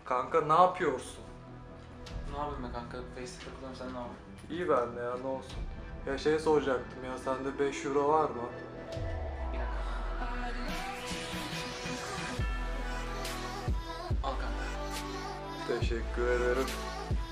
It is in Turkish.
Kanka ne yapıyorsun? Ne yapayım be kanka? Face'te takılıyorum, sen ne yapıyorsun? İyi ben de ya, ne olsun. Ya şey soracaktım ya, sende 5 euro var mı? Bir dakika. Al kanka. Teşekkür ederim.